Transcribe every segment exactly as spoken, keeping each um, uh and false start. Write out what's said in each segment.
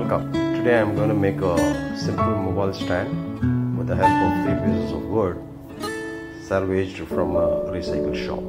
Welcome. Today I am going to make a simple mobile stand with the help of three pieces of wood salvaged from a recycle shop.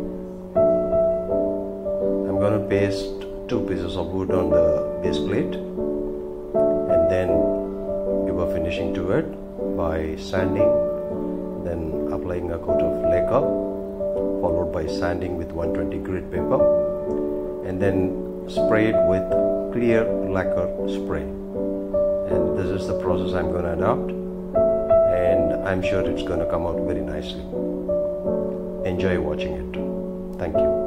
I'm going to paste two pieces of wood on the base plate and then give a finishing to it by sanding, then applying a coat of lacquer, followed by sanding with one twenty grit paper, and then spray it with clear lacquer spray. And this is the process I'm going to adopt, and I'm sure it's going to come out very nicely. Enjoy watching it. Thank you.